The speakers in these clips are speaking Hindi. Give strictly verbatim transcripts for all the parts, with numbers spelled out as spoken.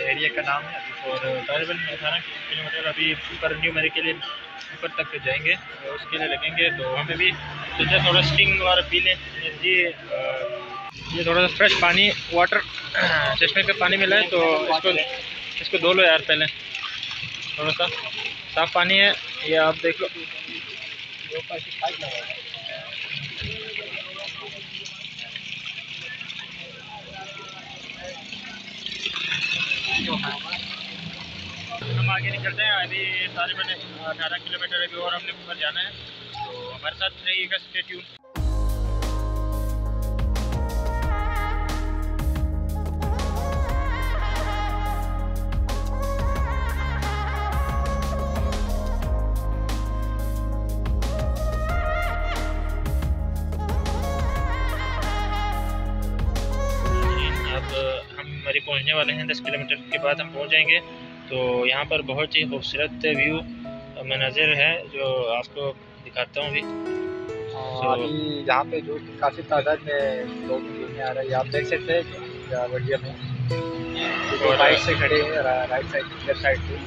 एरिया का नाम है। और तकरीबन अठारह किलोमीटर अभी ऊपर न्यू मरी के लिए ऊपर तक जाएंगे, उसके लिए लगेंगे। तो हमें भी सोचा थोड़ा स्टिंग वगैरह पी लें। जी ये थोड़ा सा फ्रेश पानी वाटर चश्मे का पानी मिला है, तो इसको इसको धो लो यार पहले। थोड़ा सा साफ़ पानी है ये, आप देख लो। हम आगे निकलते हैं। अभी तकरीबन अठारह किलोमीटर अभी और हमने ऊपर जाना है, तो हमारे साथ रहिएगा, स्टे ट्यून। मरी पहुंचने वाले हैं, दस किलोमीटर के बाद हम पहुंच जाएंगे। तो यहाँ पर बहुत ही खूबसूरत व्यू मनाजिर है जो आपको दिखाता हूँ अभी। तो अभी यहाँ पे जो काफ़ी तादाद में लोग घूमने आ रहे हैं, आप देख सकते हैं वीडियो में। तो राइट से खड़े हैं, राइट साइड लेफ्ट साइड पे।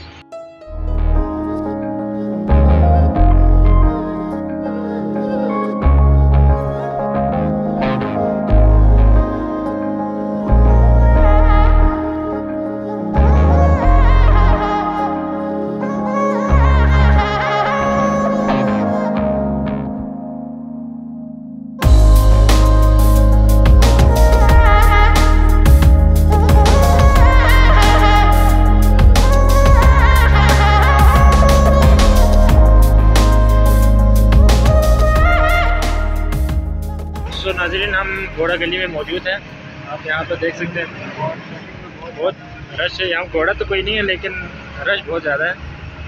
तो नाज़रीन, हम घोड़ा गली में मौजूद हैं। आप यहाँ पर देख सकते हैं बहुत रश है। यहाँ घोड़ा तो कोई नहीं है, लेकिन रश बहुत ज़्यादा है।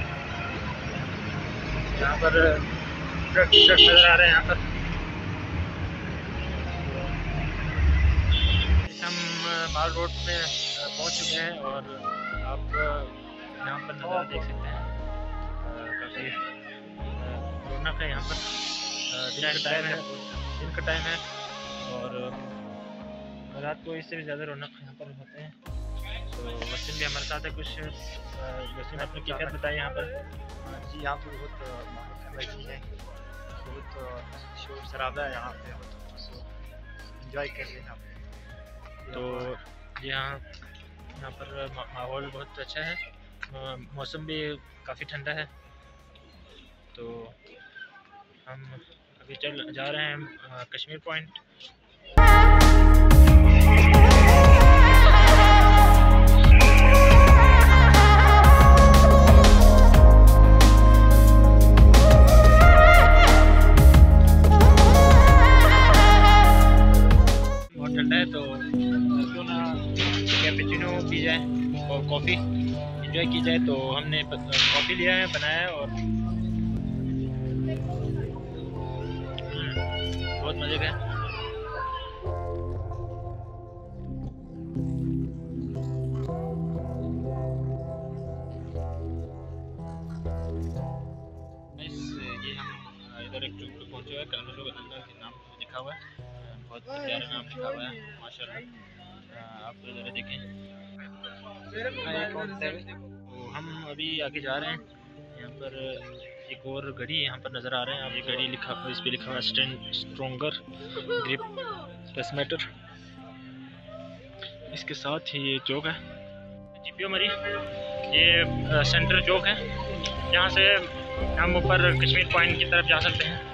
यहाँ पर ट्रक ट्रक नज़र आ रहे हैं। यहाँ पर हम माल रोड पे पहुँच चुके हैं और आप यहाँ पर नज़ारा देख सकते हैं। काफ़ी रौनक है यहाँ पर। दिन का टाइम है दिन का टाइम है और रात को इससे भी ज़्यादा रौनक यहाँ पर होते हैं। तो वसीम भी हमारे साथ है। कुछ वसीम अपनी कैफियत बताएं यहाँ पर। जी, यहाँ पर बहुत माहौल है, बहुत शोर शराबा है यहाँ पे, एंजॉय कर रहे हैं यहाँ पे। तो यहाँ यहाँ पर माहौल बहुत अच्छा है, मौसम भी काफ़ी ठंडा है। तो हम अभी चल जा रहे हैं कश्मीर पॉइंट। बहुत ठंडा है, तो क्यों ना कैपेचिनो पी जाए और कॉफ़ी एंजॉय की जाए। तो हमने कॉफ़ी लिया है, बनाया है और बहुत मज़े का है। ये हम इधर एक ट्रिप पे पहुँचे हुए हैं। कल लोग अल्लाह के नाम लिखा हुआ है, बहुत प्यारा नाम लिखा हुआ है माशाल्लाह। आप ज़रा देखें। तो हम अभी आगे जा रहे हैं। यहाँ पर एक और घड़ी यहाँ पर नज़र आ रहे हैं। अब ये घड़ी लिखा, इस पर लिखा हुआ है stand stronger grip plus matter. इसके साथ ही ये चौक है जीपीओ मरी, ये सेंटर चौक है। यहाँ से हम ऊपर कश्मीर पॉइंट की तरफ जा सकते हैं।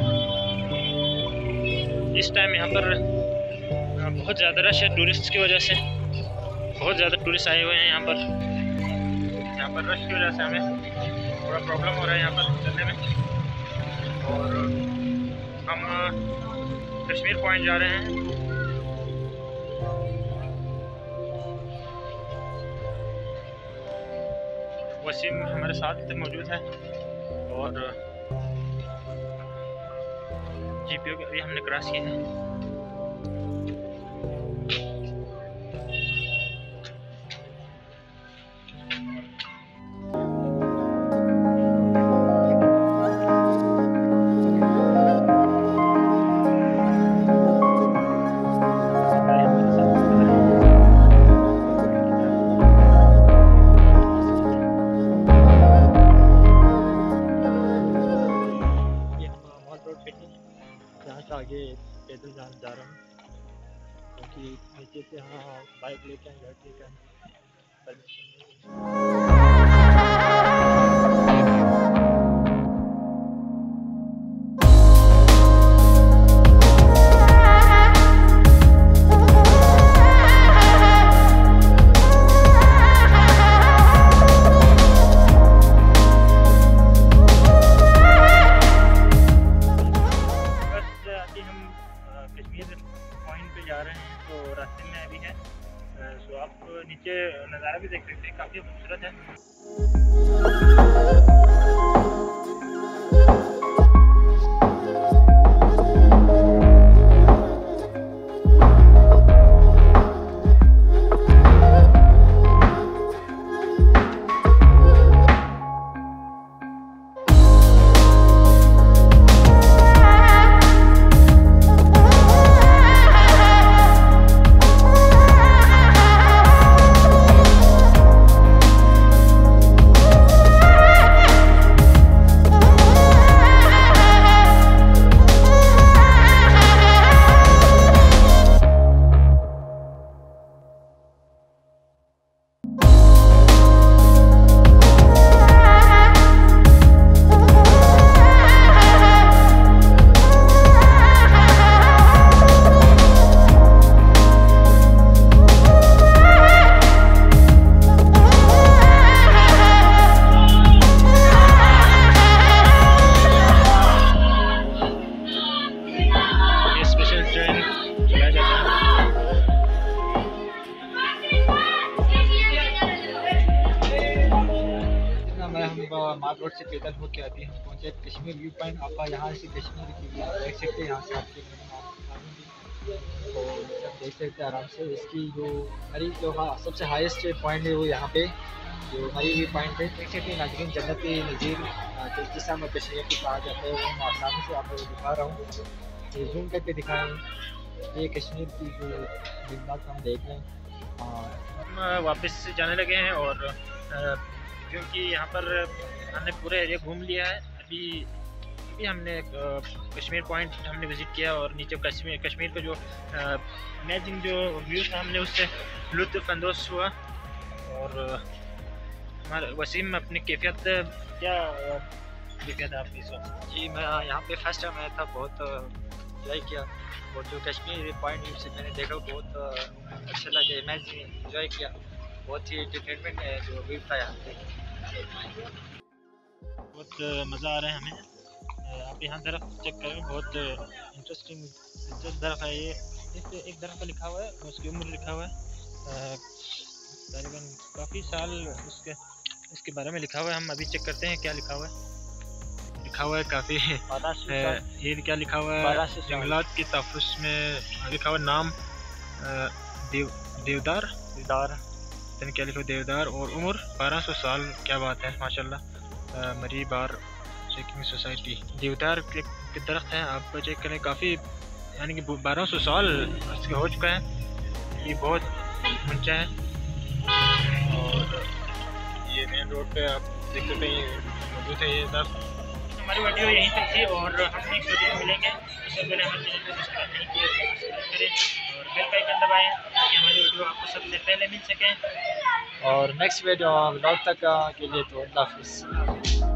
इस टाइम यहाँ पर बहुत ज़्यादा रश है टूरिस्ट की वजह से। बहुत ज़्यादा टूरिस्ट आए हुए हैं यहाँ पर। यहाँ पर रश की वजह से हमें थोड़ा प्रॉब्लम हो रहा है यहाँ पर चलने में। और हम कश्मीर पॉइंट जा रहे हैं। वसीम हमारे साथ मौजूद है और जीपीओ अभी हमने क्रॉस किया है। चाहिए थे, हाँ हाँ बाइक लेके आए घर, ठीक है परमिशन। कश्मीर पॉइंट पे जा रहे हैं तो रास्ते में अभी है, तो आप नीचे नज़ारा भी देख सकते हैं, काफ़ी खूबसूरत है। मार्ग रोड से पैदल होके आती हम पहुंचे कश्मीर व्यू पॉइंट। आप यहाँ से कश्मीर की व्यू देख सकते हैं, यहाँ से आपके तो देख सकते हैं आराम से। इसकी जो मरी जो हाँ सबसे हाईएस्ट पॉइंट है वो यहाँ पे जो मरी व्यू पॉइंट है, देख सकते हैं नाज़रीन जन्नती नज़ीर जिस समय कश्मीर की कहा जाता है, वो मैं आसानी से आपको दिखा रहा हूँ। ये जूम करके दिखाएँ, ये कश्मीर की जो जिंदात हम देख रहे हैं। हम वापस जाने लगे हैं और क्योंकि यहाँ पर हमने पूरा एरिया घूम लिया है। अभी अभी हमने कश्मीर पॉइंट हमने विज़िट किया और नीचे कश्मीर कश्मीर का जो अमेजिंग जो व्यू था हमने उससे लुत्फ़ अंदोज़ हुआ। और हमारे वसीम अपनी कैफियत क्या कैफियत आपकी इस वक्त? जी मैं यहाँ पे फर्स्ट टाइम आया था, बहुत इंजॉय किया और जो कश्मीर पॉइंट से मैंने देखा बहुत अच्छा लगा, इमेजिन इंजॉय किया, बहुत ही डिफरेंट है जो व्यू था यहाँ पे, बहुत मज़ा आ रहा है हमें। आप यहाँ तरफ चेक करें, बहुत इंटरेस्टिंग दिलचस्प तरफ है ये। इस पे एक तरफ पर लिखा हुआ है, उसकी उम्र लिखा हुआ है, तकरीबन काफ़ी साल उसके इसके बारे में लिखा हुआ है। हम अभी चेक करते हैं क्या लिखा हुआ है। लिखा हुआ है काफ़ी ये क्या लिखा हुआ है, जंगलात के तहफ़्फ़ुज़ में लिखा हुआ नाम देव देवदार देवदार क्या लिखा देवदार और उम्र बारह सौ साल। क्या बात है माशाल्लाह। मरी बार चेकिंग सोसाइटी, देवदार के, के दरख्त हैं, आप चेक करें काफ़ी, यानी कि बारह सौ साल इसके हो चुका है, ये बहुत ऊंचा है। और ये मेन रोड पे आप देख सकते हैं मौजूद है ये दरख्त। हमारी वीडियो यहीं तक थी और हम नेक्स्ट वीडियो में मिलेंगे। इससे पहले हमारे चैनल को सब्सक्राइब नहीं किया तो सब्सक्राइब करें और बेल का आइकन दबाएं ताकि हमारी वीडियो आपको सबसे पहले मिल सके। और नेक्स्ट वीडियो व्लॉग तक के लिए तो अल्लाह हाफ़िज़।